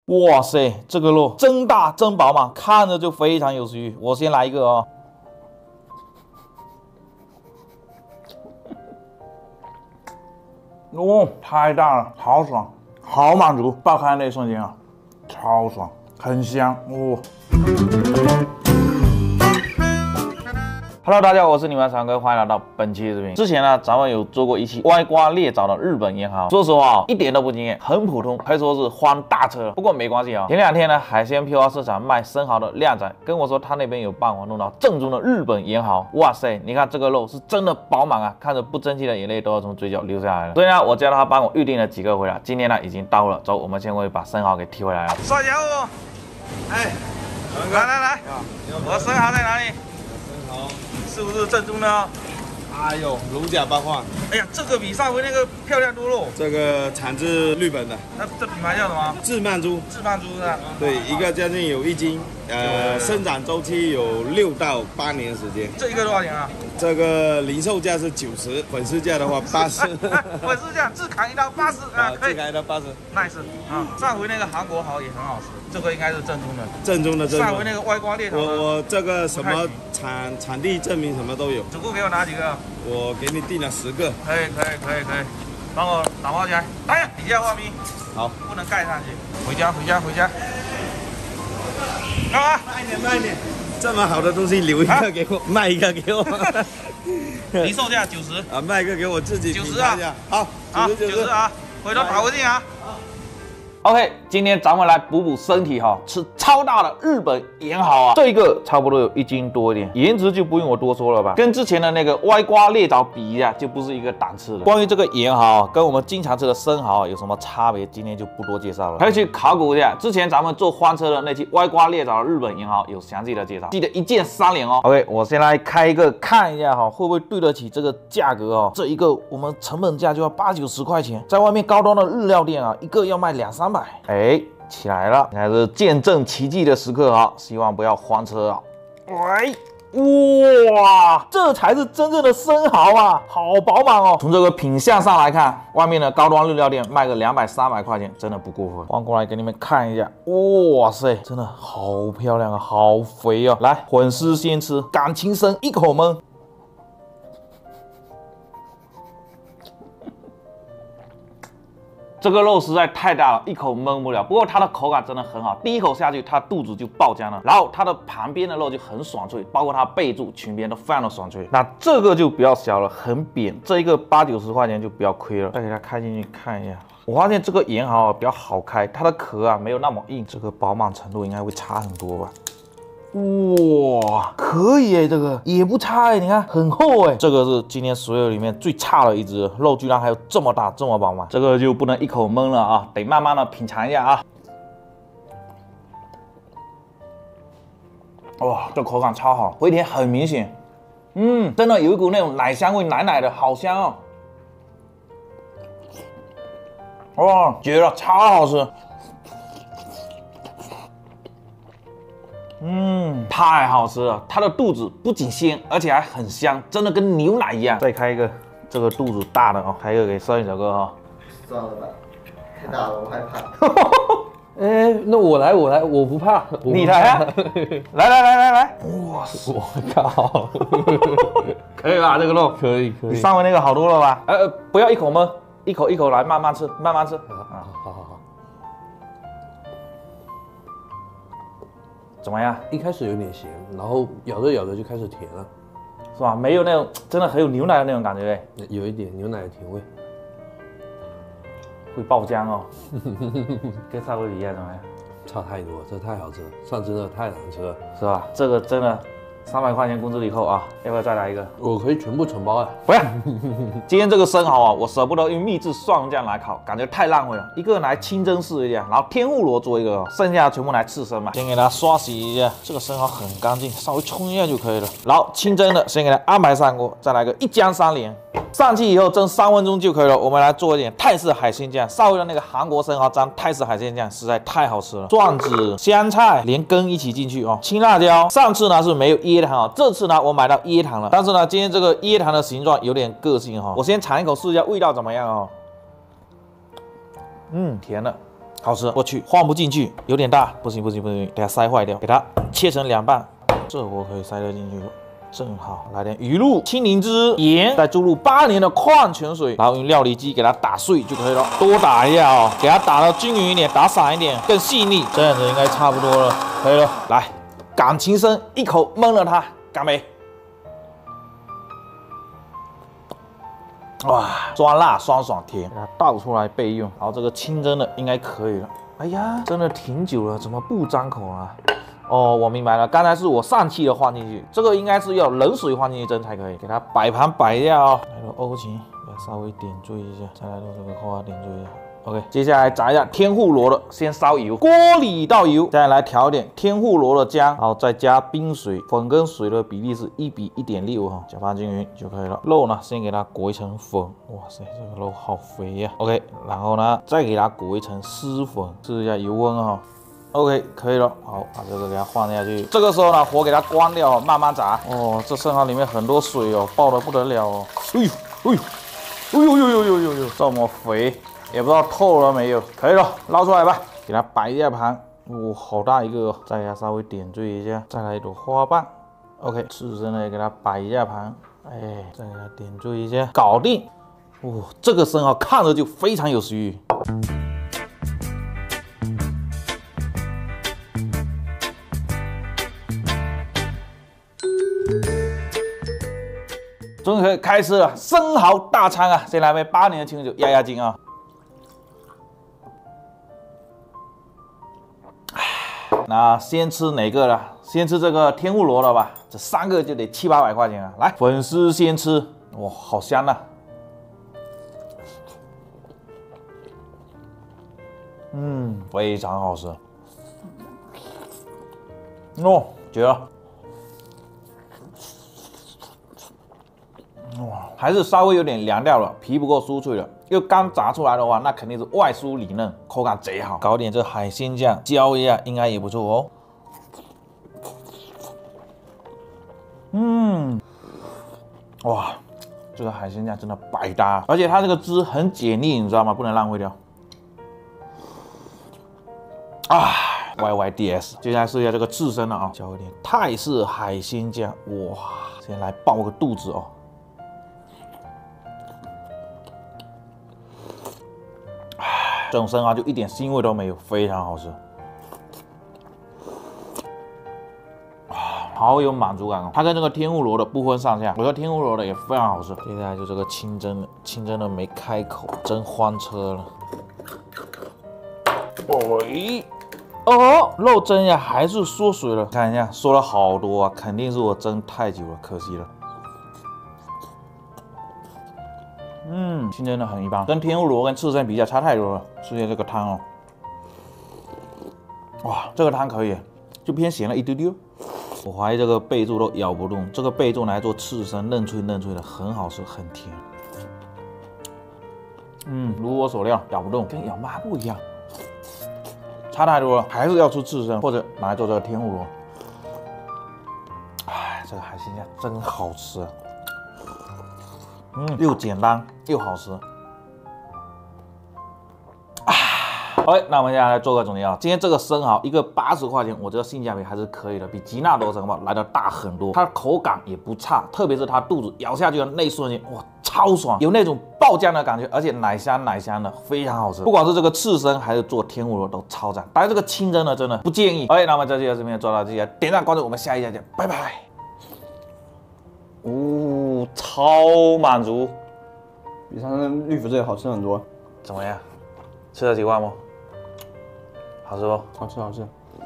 哇塞，这个肉真大真饱满，看着就非常有食欲。我先来一个哦。哦，太大了，好爽，好满足，爆开那一瞬间啊，超爽，很香哦。Hello， 大家好，我是你们常哥，欢迎来到本期的视频。之前呢，咱们有做过一期歪瓜裂枣的日本银行，说实话一点都不惊艳，很普通，可以说是翻大车了。不过没关系啊，前两天呢，海鲜批发市场卖生蚝的靓仔跟我说，他那边有办活动到正宗的日本银蚝。哇塞，你看这个肉是真的饱满啊，看着不争气的眼泪都要从嘴角流下来了。所以呢，我叫他帮我预定了几个回来，今天呢已经到了，走，我们先会把生蚝给提回来了。帅家伙，哎，来，我生蚝在哪里？是不是正宗的啊？ 哎呦，如假包换！ 哎呀，这个比上回那个漂亮多了。 这个产自日本的， 那这品牌叫什么？ 志曼猪。 志曼猪是吧？ 对，一个将近有1斤，生长周期有6到8年时间。 这一个多少钱啊？ 这个零售价是90，粉丝价的话80。 粉丝价自砍一刀80啊，可以。 自砍一刀80 ，nice 啊！上回那个韩国蚝也很好吃，这个应该是正宗的。 正宗的。 上回那个歪瓜裂枣， 我这个什么产地证明什么都有。 总共给我拿几个？ 我给你订了10个。 可以，帮我打包起来。哎呀，底下画皮。 好， 不能盖上去。回家。干嘛？ 慢一点。这么好的东西留一个给我，卖一个给我。 零售价90 啊，卖一个给我自己 90啊。 好，90 啊，回头打回去啊。OK， 今天咱们来补身体哈，吃超大的日本盐蚝啊，这一个差不多有1斤多一点，颜值就不用我多说了吧，跟之前的那个歪瓜裂枣比一下，就不是一个档次了。关于这个盐蚝跟我们经常吃的生蚝有什么差别，今天就不多介绍了，可以去考古一下，之前咱们做翻车的那期歪瓜裂枣的日本盐蚝有详细的介绍，记得一键3连哦。OK， 我先来开一个看一下哈，会不会对得起这个价格哦？这一个我们成本价就要80、90块钱，在外面高端的日料店啊，一个要卖200-300。哎，起来了，还是见证奇迹的时刻啊！希望不要翻车啊！喂，哇，这才是真正的生蚝啊，好饱满哦！从这个品相上来看，外面的高端日料店卖个200、300块钱，真的不过分。换过来给你们看一下，哇塞，真的好漂亮啊，好肥哦！来，混丝先吃，感情深，一口闷。这个肉实在太大了，一口闷不了。不过它的口感真的很好，第一口下去，它肚子就爆浆了。然后它的旁边的肉就很爽脆，包括它背柱、裙边都非常的爽脆。那这个就比较小了，很扁，这一个80、90块钱就不要亏了。再给它开进去看一下，我发现这个盐蚝啊比较好开，它的壳啊没有那么硬，这个饱满程度应该会差很多吧。哇，可以哎，这个也不差哎，你看很厚哎，这个是今天所有里面最差的一只，肉居然还有这么大这么饱满，这个就不能一口闷了啊，得慢慢的品尝一下啊。哇，这口感超好，回甜很明显，真的有一股那种奶香味，奶的，好香哦。哇，绝了，超好吃。太好吃了！它的肚子不仅鲜，而且还很香，真的跟牛奶一样。再开一个这个肚子大的哦，开一个给摄影小哥哈。 算了吧，太大了，我害怕。 哎，那我来，我不怕。 你来啊！来！哇塞！ 我靠！ 可以吧？这个肉可以。 比上回那个好多了吧？不要一口闷，一口来，慢慢吃。 好。 怎么样？ 一开始有点咸，然后咬着就开始甜了， 是吧？没有那种真的很有牛奶的那种感觉， 有一点牛奶的甜味， 会爆浆哦。跟上回比一样怎么样？ 差太多，这太好吃了，上次那太难吃了， 是吧？这个真的300块钱工资以后啊，要不要再来一个？ 我可以全部承包啊！ 不要，今天这个生蚝啊，我舍不得用秘制蒜蓉酱来烤，感觉太浪费了。一个来清蒸试一下，然后天妇罗做一个，剩下的全部来刺身嘛。先给它刷洗一下，这个生蚝很干净，稍微冲一下就可以了。然后清蒸的先给它安排上锅，再来个一姜3连。上去以后蒸3分钟就可以了。我们来做一点泰式海鲜酱，上回的那个韩国生蚝沾泰式海鲜酱实在太好吃了。蒜子、香菜连根一起进去哦，青辣椒。上次呢是没有椰糖哦，这次呢我买到椰糖了，但是呢今天这个椰糖的形状有点个性哈、哦，我先尝一口试一下味道怎么样哦。甜的， 好吃。我去，放不进去，有点大，不行，等下塞坏掉。给它切成2半，这我可以塞得进去。 正好来点鱼露、青柠汁、盐，再注入8年的矿泉水，然后用料理机给它打碎就可以了。多打一下哦，给它打到均匀一点，打散一点，更细腻。这样子应该差不多了，可以了。来，感情深，一口闷了它，干杯！哇，酸辣酸爽甜，给它倒出来备用。然后这个清蒸的应该可以了。哎呀，蒸了挺久了，怎么不张口啊？ 哦，我明白了，刚才是我上气的放进去，这个应该是要冷水放进去蒸才可以。给它摆盘摆掉哦，来个欧芹，给它稍微点缀一下，再来个这个花点缀一下。OK， 接下来炸一下天妇罗的，先烧油，锅里倒油，再来调一点天妇罗的姜，然后再加冰水，粉跟水的比例是1比1.6哈，搅拌均匀就可以了。肉呢，先给它裹一层粉，哇塞，这个肉好肥呀。OK， 然后呢，再给它裹一层湿粉，试一下油温哈。 OK， 可以了。好，把这个给它放下去。这个时候呢，火给它关掉，慢慢炸。哦，这生蚝里面很多水哦，爆得不得了哦。哎呦，哎呦，这么肥，也不知道透了没有。可以了，捞出来吧，给它摆一下盘。哦，好大一个哦。再给它稍微点缀一下，再来一朵花瓣。OK， 刺身呢也给它摆一下盘。哎，再给它点缀一下，搞定。哦，这个生蚝看着就非常有食欲。 终于可以开吃了，生蚝大餐啊！先来杯8年的清酒压压惊啊！那先吃哪个了？先吃这个天妇罗了吧？这3个就得700、800块钱啊！来，粉丝先吃，哇，好香啊！非常好吃。哦，绝了！ 哇，还是稍微有点凉掉了，皮不够酥脆了。又刚炸出来的话，那肯定是外酥里嫩，口感贼好。搞点这海鲜酱浇一下，应该也不错哦。哇，这个海鲜酱真的百搭，而且它这个汁很解腻，你知道吗？不能浪费掉。YYDS， 接下来试一下这个刺身了啊，浇一点泰式海鲜酱，哇，先来爆个肚子哦。 这种生蚝就一点腥味都没有，非常好吃，好有满足感哦。它跟这个天妇罗的不分上下，我觉得天妇罗的也非常好吃。接下来就这个清蒸的，清蒸的没开口，真翻车了。哦，肉蒸呀还是缩水了，看一下缩了好多啊，肯定是我蒸太久了，可惜了。 清蒸的很一般，跟天妇罗跟刺身比较差太多了。试一下这个汤哦，哇，这个汤可以，就偏咸了一丢丢。我怀疑这个贝柱都咬不动，这个贝柱拿来做刺身，嫩脆嫩脆的，很好吃，很甜。如我所料，咬不动，跟咬抹布一样，差太多了，还是要吃刺身或者拿来做这个天妇罗。哎，这个海鲜酱真好吃。 又简单又好吃。OK， 那我们接下来做个总结啊。今天这个生蚝一个80块钱，我觉得性价比还是可以的，比吉纳多城堡来的大很多。它的口感也不差，特别是它肚子咬下去的那一瞬间，哇，超爽，有那种爆浆的感觉，而且奶香奶香的，非常好吃。不管是这个刺身还是做天妇罗都超赞。当然这个清蒸的真的不建议。OK， 那么这期的视频就做到这里，点赞关注，我们下一期再见，拜拜。 超满足， 比上次绿福这个好吃很多。 怎么样？吃得习惯不？好吃不？ 好吃好吃。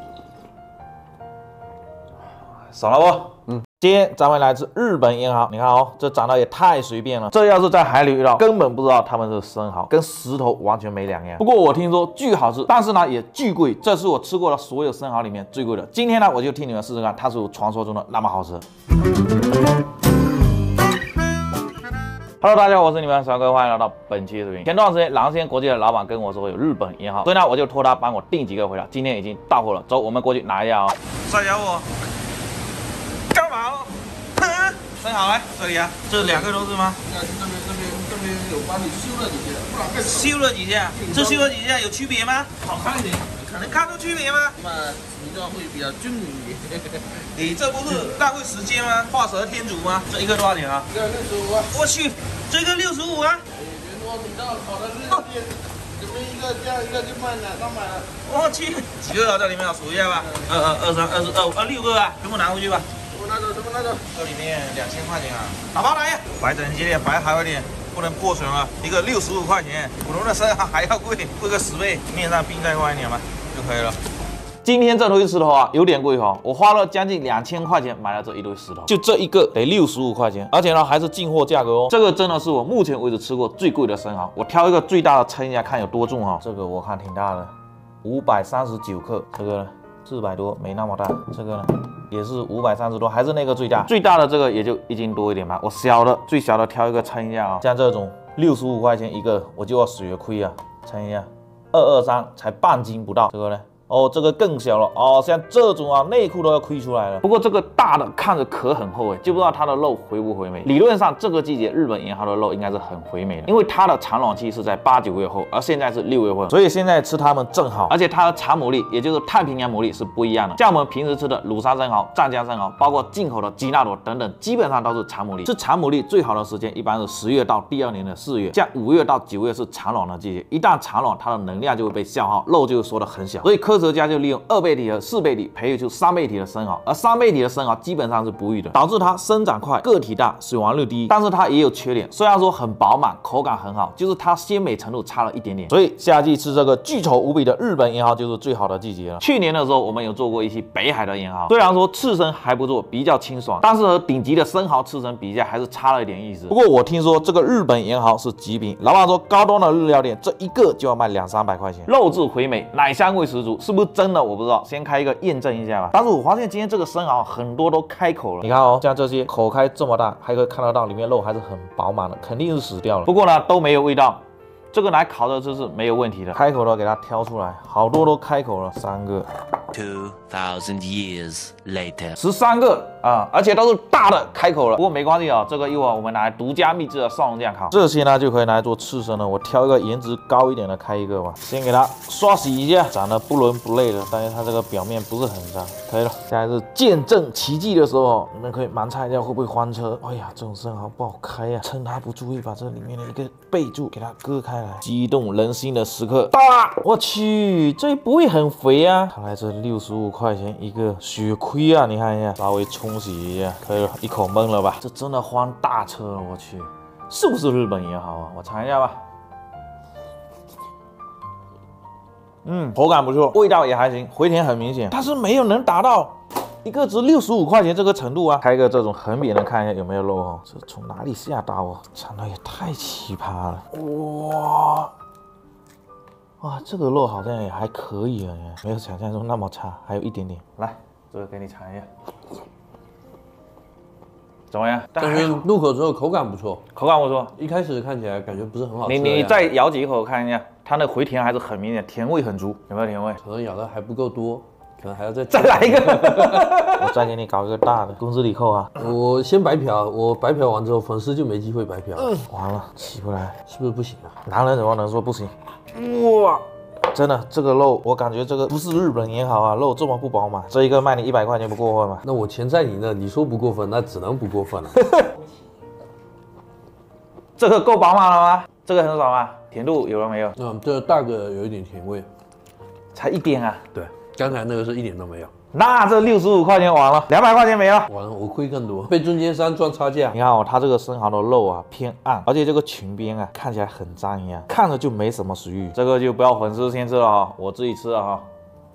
爽了不？今天咱们来自日本银行，你看哦，这长得也太随便了。这要是在海里遇到，根本不知道他们是生蚝，跟石头完全没两样。不过我听说巨好吃，但是呢也巨贵，这是我吃过的所有生蚝里面最贵的。今天呢我就替你们试试看，它是否传说中的那么好吃。Hello， 大家好，我是你们小哥，欢迎来到本期视频。前段时间，狼仙国际的老板跟我说有日本银行，所以呢我就托他帮我订几个回来。今天已经到货了，走，我们过去拿一下啊。帅家伙，干嘛哦？生蚝来这里啊，这2个都是吗？ 这边边有帮你修了几件，不然更修了几下，这修了几下有区别吗？ 好看一点。 能看出区别吗？ 那么形状会比较均匀一点。 你这不是浪费时间吗？画蛇添足吗？这一个多少钱啊？ 这个65啊。 我去，这个65啊！ 别说比较好的日料店，这边一个这样一个就卖200了。 我去，几个啊？这里面数一下吧。23、22、6个啊，全部拿回去吧。 全部拿走。 这里面2000块钱啊，打包来呀！摆整齐点，摆好一点。不能破损啊！一个65块钱，普通的生蚝还要贵，贵个10倍。面上冰再换一点吧，就可以了。今天这堆石头啊，有点贵哈，我花了将近2000块钱买了这一堆石头，就这一个得65块钱，而且呢还是进货价格哦。这个真的是我目前为止吃过最贵的生蚝。我挑一个最大的称一下，看有多重哈。这个我看挺大的，539克。这个呢400多，没那么大。这个呢也是530多，还是那个最大。最大的这个也就1斤多一点吧。我最小的挑一个称一下啊，像这种65块钱一个，我就要血亏啊。称一下，223才半斤不到。这个呢？哦，这个更小了哦，像这种啊，内裤都要亏出来了。不过这个大的看着壳很厚就不知道它的肉回不回美。理论上这个季节日本盐蚝的肉应该是很回美的，因为它的产卵期是在8、9月后，而现在是6月份，所以现在吃它们正好。而且它的产牡蛎，也就是太平洋牡蛎是不一样的，像我们平时吃的庐山生蚝、湛江生蚝，包括进口的吉纳朵等等，基本上都是产牡蛎。是产牡蛎最好的时间一般是10月到第2年的4月，像5月到9月是产卵的季节，一旦产卵，它的能量就会被消耗，肉就会缩得很小，所以科学家就利用2倍体和4倍体培育出3倍体的生蚝，而3倍体的生蚝基本上是不育的，导致它生长快、个体大、死亡率低。但是它也有缺点，虽然说很饱满、口感很好，就是它鲜美程度差了一点点。所以夏季吃这个巨丑无比的日本盐蚝就是最好的季节了。去年的时候我们有做过一期北海的盐蚝，虽然说刺身还不错，比较清爽，但是和顶级的生蚝刺身比较还是差了一点意思。不过我听说这个日本盐蚝是极品，老板说高端的日料店这一个就要卖200-300块钱，肉质回美，奶香味十足，是不是真的我不知道，先开一个验证一下吧。但是我发现今天这个生蚝很多都开口了，你看哦，像这些口开这么大，还可以看得到里面肉还是很饱满的，肯定是死掉了。不过呢都没有味道，这个拿烤着吃是没有问题的。开口的给它挑出来，好多都开口了，3个。 2000 years later， 13个啊，而且都是大的开口了。不过没关系啊，这个一会儿我们拿来独家秘制的蒜蓉酱烤。这些呢就可以拿来做刺身了。我挑一个颜值高一点的开一个吧，先给它刷洗一下，长得不伦不类的，但是它这个表面不是很脏，可以了。现在是见证奇迹的时候，你们可以盲猜一下会不会翻车。哎呀，这种生蚝不好开呀，趁它不注意把这里面的一个背柱给它割开来。激动人心的时刻到啦！我去，这不会很肥啊？看来这65块钱一个，血亏啊！你看一下，稍微冲洗一下，可以了，一口闷了吧？这真的翻大车了，我去，是不是日本盐蚝啊？我尝一下吧。口感不错，味道也还行，回甜很明显，但是没有能达到一个值65块钱这个程度啊。开个这种横扁的看一下有没有肉哦。这从哪里下刀啊？长得也太奇葩了，哇，这个肉好像也还可以啊，没有想象中那么差，还有一点点。来，这个给你尝一下，怎么样？ 但是入口之后口感不错， 口感不错。 一开始看起来感觉不是很好吃。 你再咬几口看一下，它的回甜还是很明显，甜味很足，有没有甜味？ 可能咬的还不够多，可能还要再来一个。我再给你搞一个大的，工资里扣啊！ 我先白嫖，我白嫖完之后粉丝就没机会白嫖。 完了，起不来， 是不是不行啊？ 男人怎么能说不行？哇！真的，这个肉我感觉这个不是日本盐蚝啊，肉这么不饱满，这一个卖你100块钱不过分吧？ 那我钱在你那，你说不过分，那只能不过分了。 这个够饱满了吗？这个很爽啊，甜度有了没有？ 这大个有一点甜味， 才一点啊。 对，刚才那个是一点都没有。 那这65块钱完了，200块钱没了， 完了我亏更多，被中间商赚差价。 你看哦，它这个生蚝的肉啊偏暗，而且这个裙边啊看起来很脏一样，看着就没什么食欲。这个就不要粉丝先吃了哈，我自己吃了哈。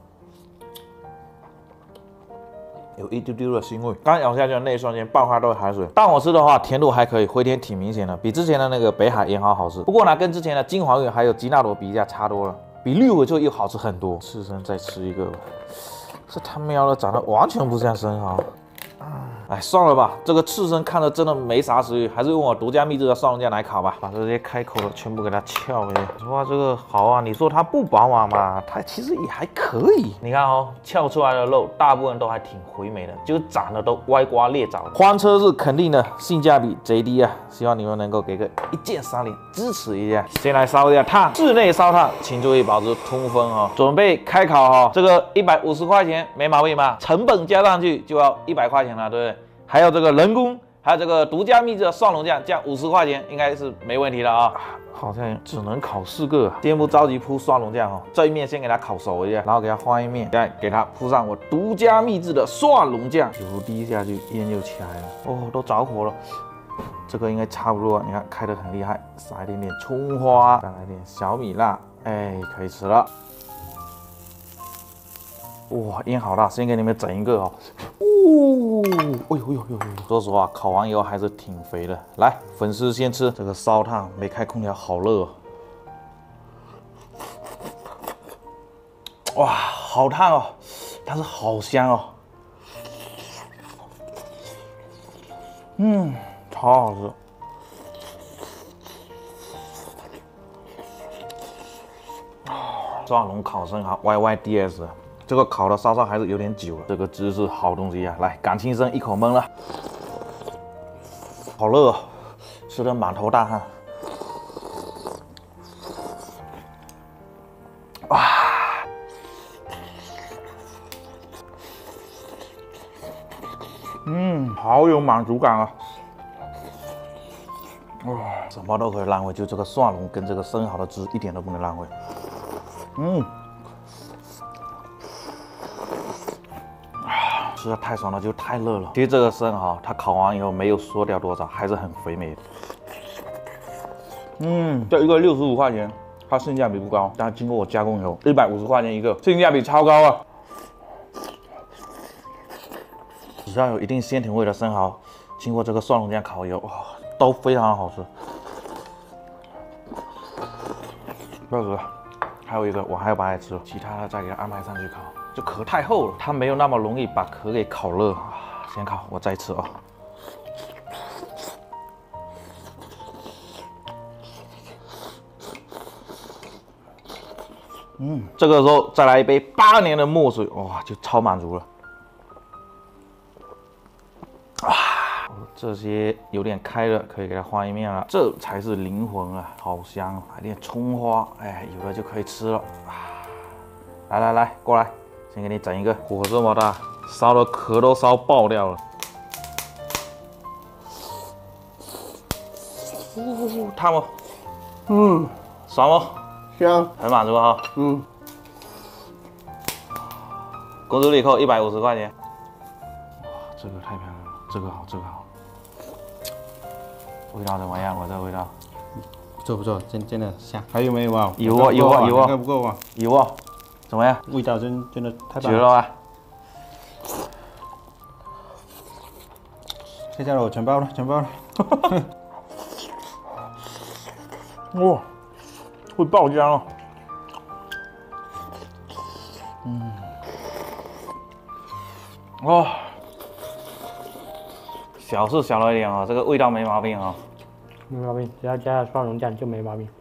有一丢丢的腥味，刚咬下去的那一瞬间爆发都是海水。但我吃的话，甜度还可以，回甜挺明显的，比之前的那个北海盐蚝好吃。不过呢，跟之前的金黄鱼还有吉纳朵比一下差多了，比绿尾鹫又好吃很多。刺身再吃一个吧。这他喵的长得完全不像生蚝， 哎，算了吧，这个刺身看着真的没啥食欲，还是用我独家秘制的蒜蓉酱来烤吧。把这些开口的全部给它撬回去。哇，这个好啊，你说它不饱满吧？它其实也还可以。你看哦，撬出来的肉大部分都还挺肥美的，就长得都歪瓜裂枣的。翻车是肯定的，性价比贼低啊！希望你们能够给个一键三连支持一下。先来烧一下炭，室内烧炭请注意保持通风哦。准备开烤哦，这个150块钱没毛病吧？成本加上去就要100块钱了，对不对？还有这个人工，还有这个独家秘制的蒜蓉酱，这样50块钱应该是没问题的啊。好像只能烤4个啊。先不着急铺蒜蓉酱哦，这一面先给它烤熟一下，然后给它换一面，再给它铺上我独家秘制的蒜蓉酱，油滴下去，烟就起来了。哦，都着火了。这个应该差不多，你看开得很厉害，撒一点点葱花，再来点小米辣，哎，可以吃了。哇，烟好大，先给你们整一个哦。哎呦，说实话，烤完以后还是挺肥的。来，粉丝先吃这个烧炭，没开空调，好热哦。哇，好烫哦，但是好香哦。超好吃。蒜蓉烤生蚝 YYDS。这个烤的稍稍还是有点久了，这个汁是好东西啊！来，感情深一口闷了，好热哦，吃得满头大汗。哇，好有满足感啊！哇，什么都可以浪费，就这个蒜蓉跟这个生蚝的汁一点都不能浪费。实在太爽了，就太热了。其实这个生蚝它烤完以后没有缩掉多少，还是很肥美的。这一个65块钱，它性价比不高，但经过我加工以后150块钱一个，性价比超高啊！只要有一定鲜甜味的生蚝，经过这个蒜蓉酱烤以后，哇，都非常好吃。这个还有一个，我还要把它吃了，其他的再给它安排上去烤。这壳太厚了，它没有那么容易把壳给烤热啊。先烤，我再吃啊。这个时候再来一杯8年的墨水，哇，就超满足了。这些有点开了，可以给它换一面了，这才是灵魂啊，好香！来点葱花，哎，有了就可以吃了。来，过来。先给你整一个，火这么大，烧的壳都烧爆掉了。烫不？爽不？ 香， 很满足哈。公司里扣150块钱。哇，这个太漂亮了，这个好，这个好。味道怎么样？我这味道。 不错，真的香。还有没有啊？ 有啊， 应该不够啊。 有啊。怎么样？ 味道真的太棒绝了啊！ 这下我全包了。 哇，会爆浆哦。哇，小是小了一点啊，这个味道没毛病啊。 没毛病，只要加了蒜蓉酱就没毛病。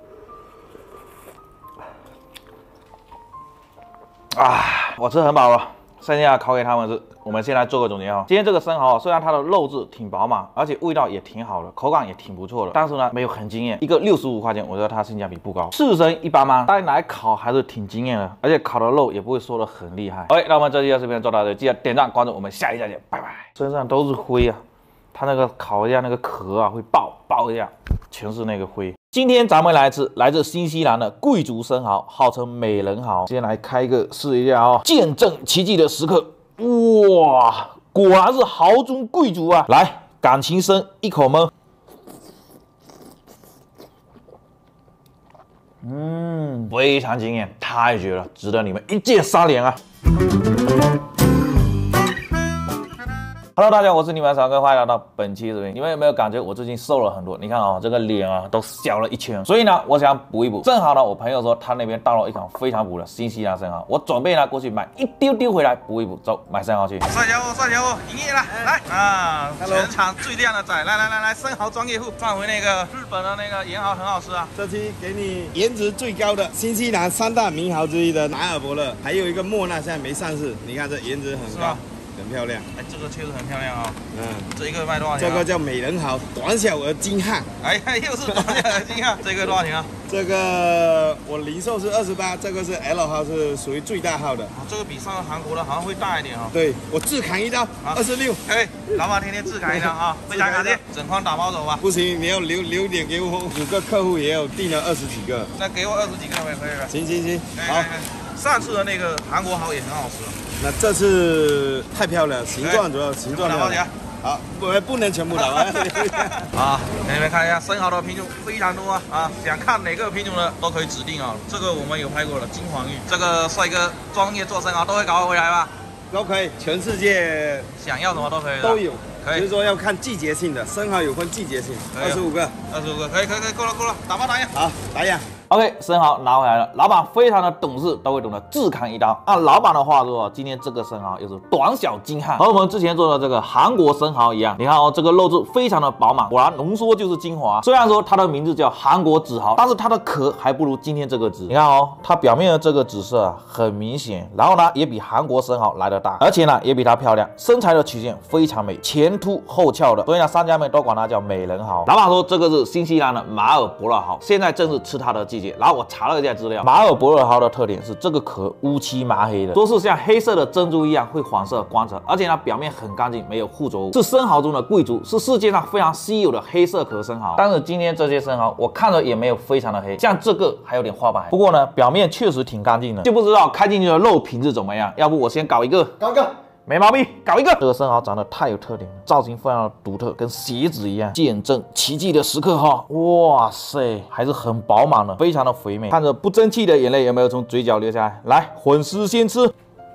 我吃很饱了，剩下烤给他们吃。我们先来做个总结哈。今天这个生蚝虽然它的肉质挺饱满，而且味道也挺好的，口感也挺不错的，但是呢没有很惊艳。一个65块钱，我觉得它性价比不高。刺身一般般，单来烤还是挺惊艳的，而且烤的肉也不会缩得很厉害。OK，那我们这期的视频做到这里，记得点赞关注，我们下期再见，拜拜。身上都是灰啊，它那个烤一下那个壳啊会爆一下，全是那个灰。今天咱们来吃来自新西兰的贵族生蚝，号称美人蚝。先来开一个试一下啊，见证奇迹的时刻。哇，果然是豪中贵族啊！来，感情深一口闷。非常惊艳，太绝了，值得你们一键3连啊！ Hello， 大家好，我是你们小哥，欢迎来到本期视频。你们有没有感觉我最近瘦了很多？你看啊、这个脸啊都小了一圈。所以呢，我想补一补。正好呢，我朋友说他那边到了一款非常补的新西兰生蚝，我准备呢过去买一丢丢回来补一补。走，买生蚝去。 帅家伙，帅家伙，营业了，来啊！全场最靓的仔，来，生蚝专业户，上回那个日本的那个盐蚝很好吃啊。 这期给你颜值最高的新西兰3大名蚝之一的马尔伯勒，还有一个莫纳现在没上市，你看这颜值很高。很漂亮， 哎，这个确实很漂亮啊、 嗯， 这一个卖多少钱、啊？ 这个叫美人蚝，短小而精悍。 哎呀，又是短小而精悍，这个多少钱啊？ 这个我零售是28，这个是 L 号，是属于最大号的。 这个比上个韩国的好像会大一点啊、 对，我自砍一刀，26。 哎，老板天天自砍一刀啊，非常感谢，整筐打包走吧。 不行，你要留点给我，5个客户也有订了20几个。 那给我20几个也可以了。 行，好。 上次的那个韩国蚝也很好吃。 那这次太漂亮，形状主要形状漂亮。好，不能全部打完。 啊，给你们看一下生蚝的品种非常多啊！想看哪个品种的都可以指定啊。这个我们有拍过的金黄玉，这个帅哥专业做生蚝都会搞回来吧？ 都可以，全世界想要什么都可以。 都有， 可以。 就是说要看季节性的，生蚝有分季节性，25个 ，25个，可以，够了，打包打样。 好，打样。 OK， 生蚝拿回来了，老板非常的懂事，都会懂得自砍一刀。按老板的话说，今天这个生蚝又是短小精悍，和我们之前做的这个韩国生蚝一样。你看哦，这个肉质非常的饱满，果然浓缩就是精华。虽然说它的名字叫韩国紫蚝，但是它的壳还不如今天这个紫。你看哦，它表面的这个紫色啊很明显，然后呢也比韩国生蚝来得大，而且呢也比它漂亮，身材的曲线非常美，前凸后翘的，所以呢商家们都管它叫美人蚝。老板说这个是新西兰的马尔伯勒蚝，现在正是吃它的季节。然后我查了一下资料，马尔伯勒蚝的特点是这个壳乌漆麻黑的，说是像黑色的珍珠一样会反射光泽，而且呢表面很干净，没有附着物，是生蚝中的贵族，是世界上非常稀有的黑色壳生蚝。但是今天这些生蚝我看着也没有非常的黑，像这个还有点花白，不过呢表面确实挺干净的，就不知道开进去的肉品质怎么样。要不我先搞一个，没毛病，搞一个。这个生蚝长得太有特点了，造型非常的独特，跟鞋子一样，见证奇迹的时刻哈！哇塞，还是很饱满的，非常的肥美。看着不争气的眼泪有没有从嘴角流下来？来，混丝先吃。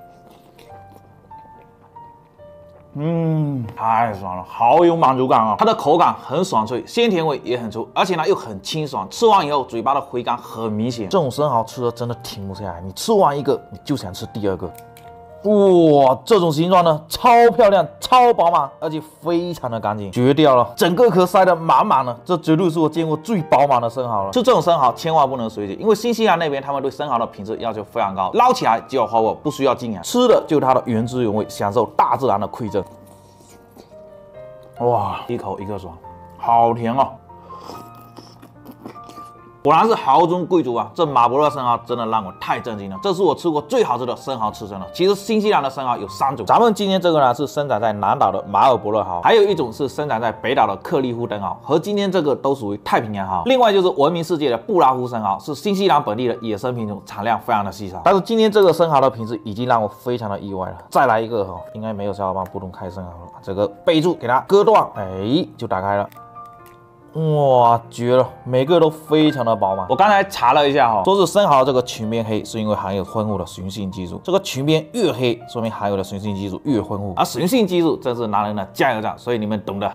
太爽了，好有满足感啊！它的口感很爽脆，鲜甜味也很足，而且呢又很清爽，吃完以后嘴巴的回甘很明显。这种生蚝吃的真的停不下来，你吃完一个你就想吃第二个。哇，这种形状呢，超漂亮，超饱满，而且非常的干净，绝掉了！整个壳塞得满满的，这绝对是我见过最饱满的生蚝了。吃这种生蚝千万不能随机，因为新西兰那边他们对生蚝的品质要求非常高，捞起来就要花握，不需要静养，吃的就是它的原汁原味，享受大自然的馈赠。哇，一口一个爽，好甜哦！果然是蚝中贵族啊！这马伯勒生蚝真的让我太震惊了，这是我吃过最好吃的生蚝刺身了。其实新西兰的生蚝有3种，咱们今天这个呢是生长在南岛的马尔伯勒蚝，还有一种是生长在北岛的克利夫登蚝，和今天这个都属于太平洋蚝。另外就是闻名世界的布拉夫生蚝，是新西兰本地的野生品种，产量非常的稀少。但是今天这个生蚝的品质已经让我非常的意外了。再来一个哈，应该没有小伙伴不懂开生蚝了，这个备注给它割断，哎，就打开了。哇，绝了！每个都非常的饱满。我刚才查了一下哈，说是生蚝这个裙边黑是因为含有丰富的雄性激素，这个裙边越黑，说明含有的雄性激素越丰富，而雄性激素正是男人的加油站，所以你们懂的。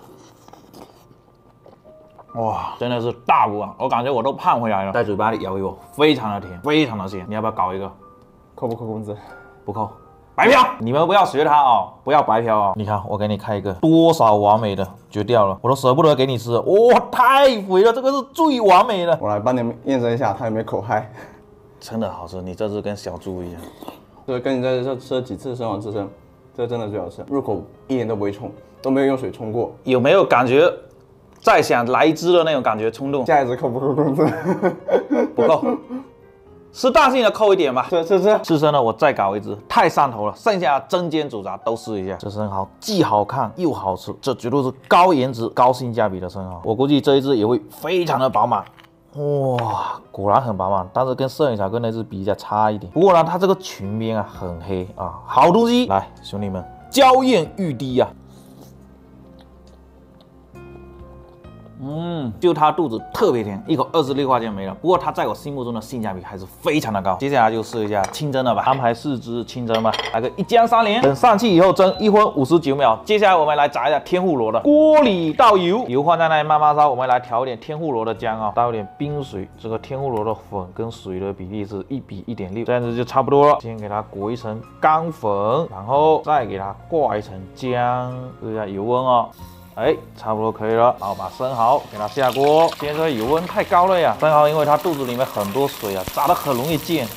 哇，真的是大补啊！我感觉我都胖回来了，在嘴巴里咬一口，非常的甜，非常的鲜。你要不要搞一个？ 扣不扣工资？ 不扣。白嫖！你们不要学他哦，不要白嫖哦。你看，我给你开一个，多少完美的，绝掉了，我都舍不得给你吃。哇，太肥了，这个是最完美的。 我来帮你们验证一下，它有没有口嗨。 真的好吃，你这只跟小猪一样。 对，跟你在这吃了几次生蚝刺身，这真的最好吃，入口一点都不会冲，都没有用水冲过。 有没有感觉再想来一只的那种感觉冲动？ 下一只扣不扣工资？ 不扣。适当性的扣一点吧。 吃。 刺身呢，我再搞一只，太上头了。剩下的蒸煎煮炸都试一下。这生蚝既好看又好吃，这绝对是高颜值、高性价比的生蚝。我估计这一只也会非常的饱满。哇，果然很饱满，但是跟摄影小哥那只比较差一点。不过呢，它这个裙边啊很黑啊，好东西。来，兄弟们，娇艳欲滴啊！ 就它肚子特别甜，一口26块钱没了。不过它在我心目中的性价比还是非常的高。接下来就试一下清蒸了吧，安排4只清蒸吧，来个1姜3连，等上气以后蒸1分59秒。接下来我们来炸一下天妇罗的，锅里倒油，油放在那里慢慢烧，我们来调一点天妇罗的姜啊，倒一点冰水，这个天妇罗的粉跟水的比例是1比1.6，这样子就差不多了。先给它裹一层干粉，然后再给它挂一层姜，试一下油温哦。哎，差不多可以了。然后把生蚝给它下锅。今天这油温太高了呀，生蚝因为它肚子里面很多水啊，炸得很容易溅。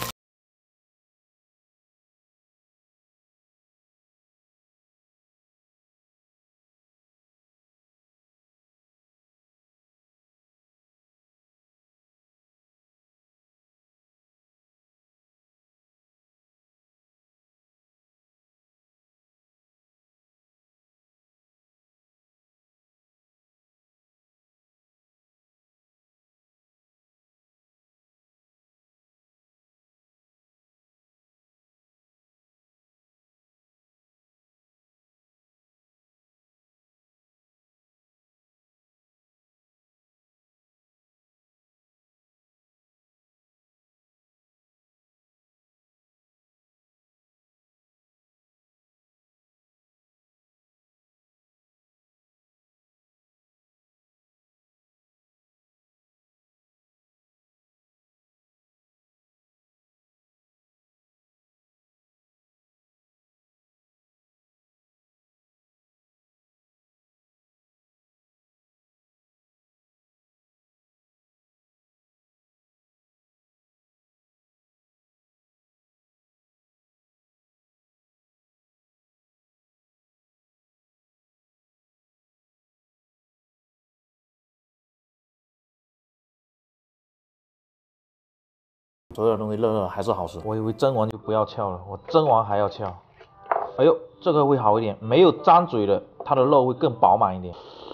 所有的东西热热还是好吃，我以为蒸完就不要翘了，我蒸完还要翘。哎呦，这个会好一点，没有粘嘴的，它的肉会更饱满一点。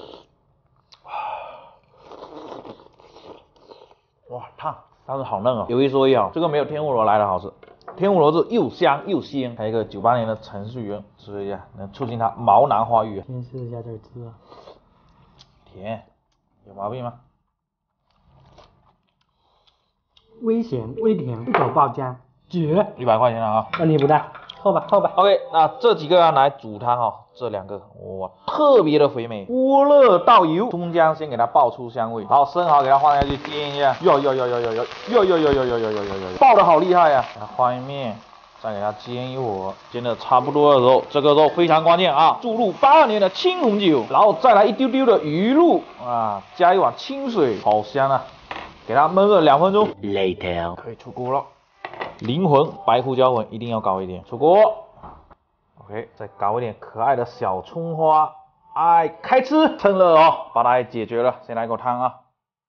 哇，烫，但是好嫩哦。有一说一啊，这个没有天妇罗来的好吃。天妇罗是又香又鲜，还有一个98年的程序员，吃一下能促进它毛囊发育。 先试一下这个汁啊， 甜，有毛病吗？ 微咸微甜，一口爆浆，绝 ！100块钱了啊， 问题不大，扣吧扣吧。 OK， 那这几个要来煮汤哦，这2个哇特别的肥美。锅热倒油，葱姜先给它爆出香味，然后生蚝给它放下去煎一下，哟，爆的好厉害呀！给它翻一面，再给它煎一会儿，煎的差不多的时候，这个时候非常关键啊，注入82年的青红酒，然后再来一丢丢的鱼露啊，加一碗清水，好香啊！给它焖个2分钟 Later. 可以出锅了。灵魂白胡椒粉一定要高一点，出锅。OK， 再搞一点可爱的小葱花，哎，开吃，趁热哦，把它给解决了。先来口汤啊，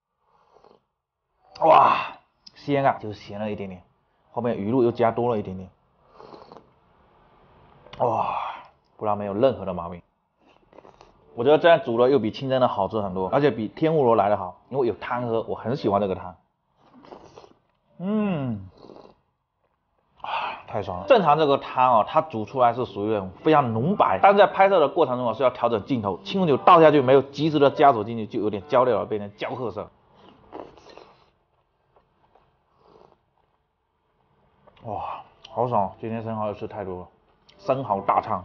哇，鲜啊，就是咸了一点点，后面鱼露又加多了一点点，哇，不然没有任何的毛病。我觉得这样煮的又比清蒸的好吃很多，而且比天妇罗来的好，因为有汤喝，我很喜欢这个汤。太爽了！正常这个汤哦，它煮出来是属于那种非常浓白，但是在拍摄的过程中是要调整镜头，青红酒倒下去没有及时的加手进去，就有点焦掉了，变成焦褐色。哇，好爽！今天生蚝吃太多了，生蚝大餐。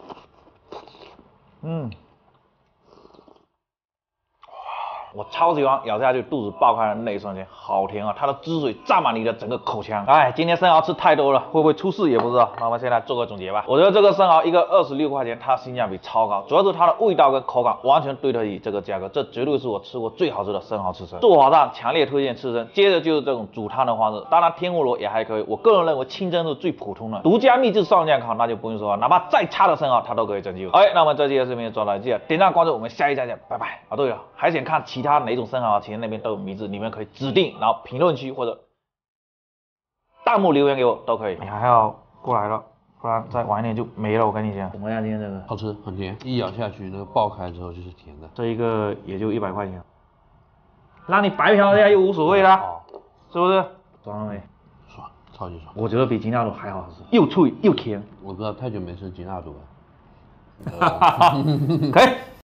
我超喜欢咬下去肚子爆开的那一瞬间，好甜啊！它的汁水占满你的整个口腔。哎，今天生蚝吃太多了，会不会出事也不知道。那我们现在做个总结吧。我觉得这个生蚝一个26块钱，它性价比超高，主要是它的味道跟口感完全对得起这个价格，这绝对是我吃过最好吃的生蚝刺身。做法上强烈推荐刺身，接着就是这种煮汤的方式，当然天妇罗也还可以。我个人认为清蒸是最普通的，独家秘制蒜酱烤那就不用说了，哪怕再差的生蚝它都可以拯救。OK， 那我们这期的视频就做到，记得点赞关注，我们下期再见，拜拜。对了，还想看其他哪种生蚝，其实那边都有名字，你们可以指定，然后评论区或者弹幕留言给我都可以。你还要过来了，不然再晚一点就没了。我跟你讲，怎么样？今天这个好吃，很甜，一咬下去那个爆开之后就是甜的。 这一个也就100块钱，让你白嫖一下又无所谓啦，是不是？爽了没？ 爽，超级爽。 我觉得比金纳鲁还好吃，又脆又甜。 我不知道太久没吃金纳鲁了。 可以。